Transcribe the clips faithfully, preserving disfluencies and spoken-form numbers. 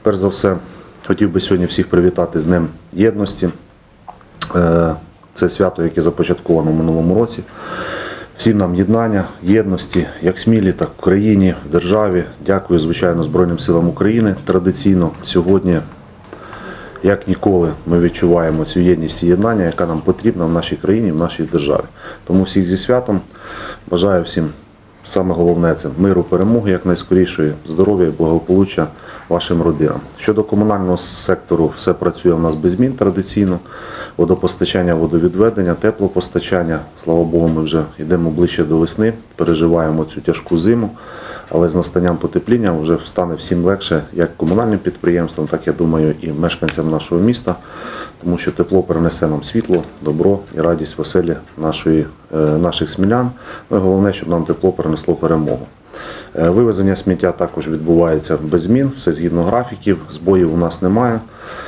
Перш за все, хотів би сьогодні всіх привітати з Днем Єдності. Це свято, яке започатковано в минулому році. Всім нам єднання, єдності, як смілі, так в країні, в державі. Дякую, звичайно, Збройним силам України. Традиційно сьогодні, як ніколи, ми відчуваємо цю єдність і єднання, яка нам потрібна в нашій країні, в нашій державі. Тому всіх зі святом бажаю всім, саме головне, це миру, перемоги якнайскорішої, здоров'я і благополуччя вашим родинам. Щодо комунального сектору, все працює у нас без змін традиційно. Водопостачання, водовідведення, теплопостачання. Слава Богу, ми вже йдемо ближче до весни, переживаємо цю тяжку зиму. Але з настанням потепління вже стане всім легше, як комунальним підприємствам, так, я думаю, і мешканцям нашого міста. Тому що тепло принесе нам світло, добро і радість в оселі нашої, наших смілян. Ну і головне, щоб нам тепло принесло перемогу. Вивезення сміття також відбувається без змін, все згідно графіків, збоїв у нас немає.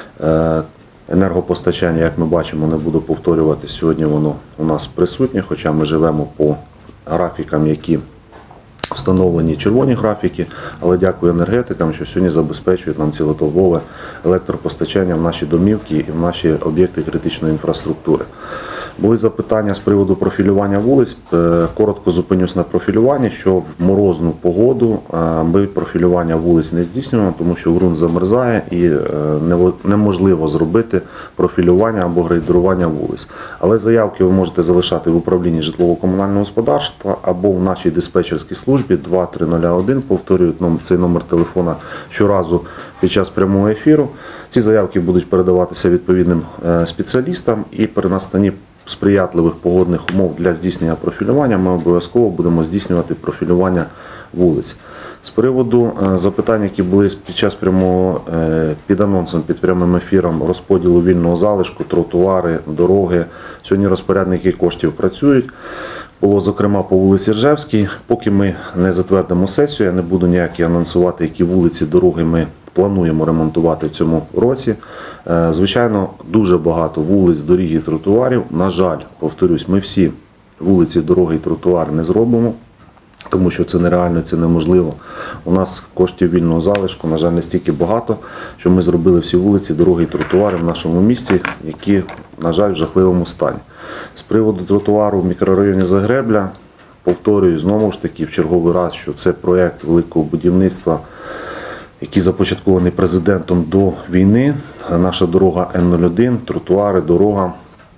Енергопостачання, як ми бачимо, не буду повторювати, сьогодні воно у нас присутнє, хоча ми живемо по графікам, які встановлені червоні графіки, але дякую енергетикам, що сьогодні забезпечують нам цілодобове електропостачання в наші домівки і в наші об'єкти критичної інфраструктури. Були запитання з приводу профілювання вулиць. Коротко зупинюсь на профілюванні, що в морозну погоду ми профілювання вулиць не здійснюємо, тому що ґрунт замерзає і неможливо зробити профілювання або грейдерування вулиць. Але заявки ви можете залишати в управлінні житлово-комунального господарства або в нашій диспетчерській службі два три нуль один, повторюю цей номер телефона щоразу під час прямого ефіру. Ці заявки будуть передаватися відповідним спеціалістам і при настанні сприятливих погодних умов для здійснення профілювання ми обов'язково будемо здійснювати профілювання вулиць. З приводу запитань, які були під час прямого, під анонсом, під прямим ефіром розподілу вільного залишку, тротуари, дороги, сьогодні розпорядники коштів працюють. Було, зокрема, по вулиці Ржевській. Поки ми не затвердимо сесію, я не буду ніякі анонсувати, які вулиці, дороги ми плануємо ремонтувати в цьому році. Звичайно, дуже багато вулиць, доріг і тротуарів. На жаль, повторюсь, ми всі вулиці, дороги і тротуари не зробимо, тому що це нереально, це неможливо. У нас коштів вільного залишку, на жаль, не стільки багато, що ми зробили всі вулиці, дороги і тротуари в нашому місті, які, на жаль, в жахливому стані. З приводу тротуару в мікрорайоні Загребля, повторюю знову ж таки в черговий раз, що це проєкт великого будівництва, який започаткований президентом до війни. Наша дорога Н нуль один, тротуари, дорога.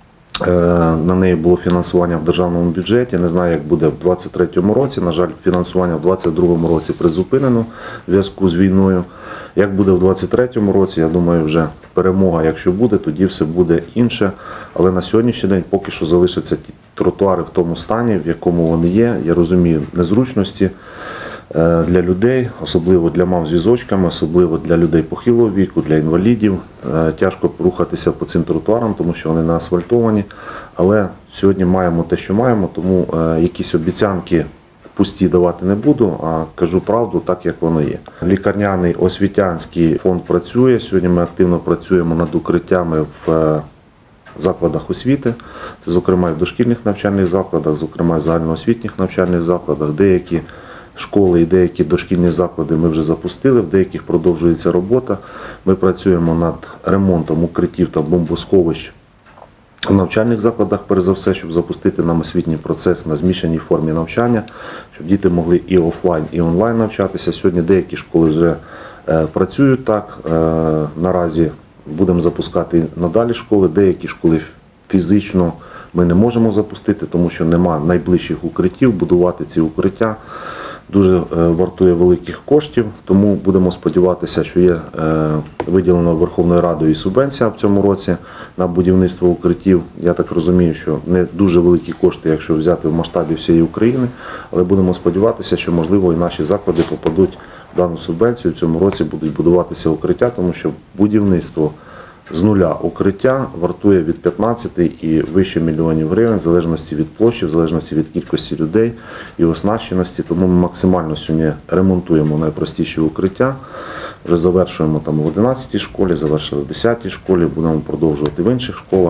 На неї було фінансування в державному бюджеті. Не знаю, як буде в двадцять третьому році. На жаль, фінансування в двадцять другому році призупинено в зв'язку з війною. Як буде в двадцять третьому році, я думаю, вже перемога, якщо буде, тоді все буде інше. Але на сьогоднішній день поки що залишаться ті тротуари в тому стані, в якому вони є. Я розумію незручності для людей, особливо для мам з візочками, особливо для людей похилого віку, для інвалідів. Тяжко рухатися по цим тротуарам, тому що вони не асфальтовані. Але сьогодні маємо те, що маємо, тому якісь обіцянки пусті давати не буду, а кажу правду так, як воно є. Лікарняний освітянський фонд працює. Сьогодні ми активно працюємо над укриттями в закладах освіти. Це, зокрема, і в дошкільних навчальних закладах, зокрема, і в загальноосвітніх навчальних закладах. Деякі школи і деякі дошкільні заклади ми вже запустили, в деяких продовжується робота. Ми працюємо над ремонтом укриттів та бомбосховищ у навчальних закладах, перш за все, щоб запустити нам освітній процес на змішаній формі навчання, щоб діти могли і офлайн, і онлайн навчатися. Сьогодні деякі школи вже працюють так. Наразі будемо запускати надалі школи. Деякі школи фізично ми не можемо запустити, тому що нема найближчих укриттів. Будувати ці укриття дуже вартує великих коштів, тому будемо сподіватися, що є виділено Верховною Радою і субвенція в цьому році на будівництво укриттів. Я так розумію, що не дуже великі кошти, якщо взяти в масштабі всієї України, але будемо сподіватися, що, можливо, і наші заклади попадуть в дану субвенцію. В цьому році будуть будуватися укриття, тому що будівництво з нуля укриття вартує від п'ятнадцяти і вище мільйонів гривень, в залежності від площі, в залежності від кількості людей і оснащеності. Тому ми максимально сьогодні ремонтуємо найпростіші укриття. Вже завершуємо там в одинадцятій школі, завершили в десятій школі, будемо продовжувати в інших школах.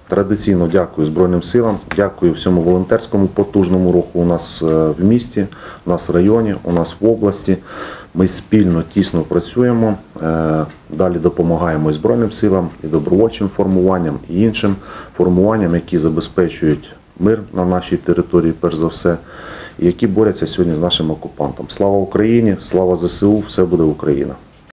Традиційно дякую Збройним силам, дякую всьому волонтерському потужному руху у нас в місті, у нас в районі, у нас в області. Ми спільно, тісно працюємо, далі допомагаємо і Збройним силам, і добровольчим формуванням, і іншим формуванням, які забезпечують мир на нашій території, перш за все, і які борються сьогодні з нашим окупантом. Слава Україні, слава ЗСУ, все буде Україна!